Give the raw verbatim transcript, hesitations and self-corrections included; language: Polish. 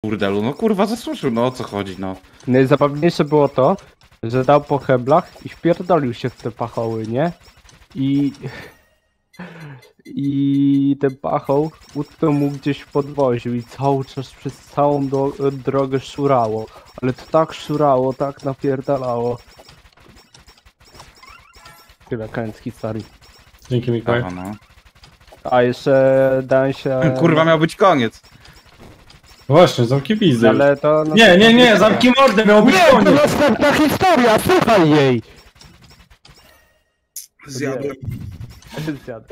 burdelu, no kurwa zasłużył, no o co chodzi, no. Najzabawniejsze było to, że dał po heblach i wpierdolił się w te pachoły, nie? I... I ten pachoł utknął mu gdzieś w podwoziu i cały czas przez całą do drogę szurało. Ale to tak szurało, tak napierdalało. Tyle, koniec historii. Dzięki Mikołaj. Aha, no. A jeszcze dałem się... Kurwa, miał być koniec. Właśnie, zamknij pizdę. Ale to... Nie, nie, nie, zamknij mordę, miał być Nie, to koniec. następna historia, słuchaj jej! Zjadłem. Zjadł.